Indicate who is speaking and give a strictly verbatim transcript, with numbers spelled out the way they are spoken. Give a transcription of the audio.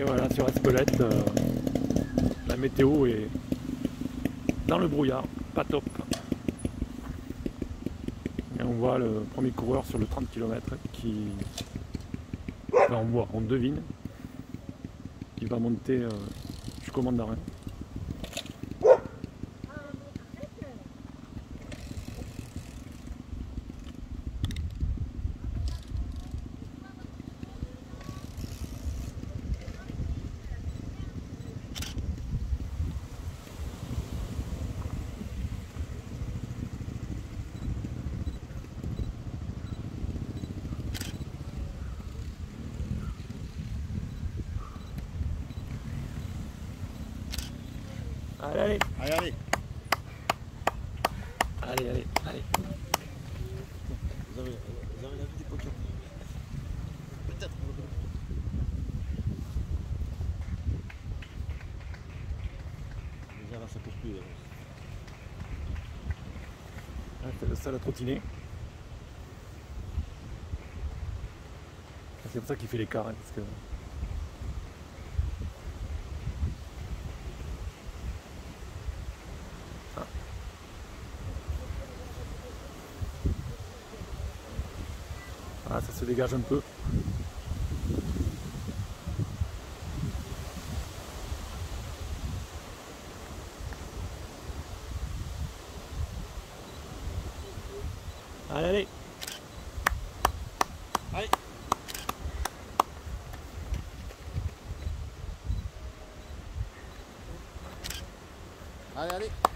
Speaker 1: Et voilà, sur Espelette, euh, la météo est dans le brouillard, pas top. Et on voit le premier coureur sur le trente kilomètres qui, enfin, on voit, on devine, qui va monter euh, jusqu'au Mandarin. Allez, allez,
Speaker 2: Allez, allez.
Speaker 1: allez, allez, allez.
Speaker 2: Vous avez, vous avez la vue du pocket. Peut-être. Déjà là, ça court plus.
Speaker 1: Ah, c'est le seul à trottiner. C'est pour ça qu'il fait l'écart, hein, parce que ah. Ah, ça se dégage un peu. Allez, allez.
Speaker 2: Allez. Allez, allez.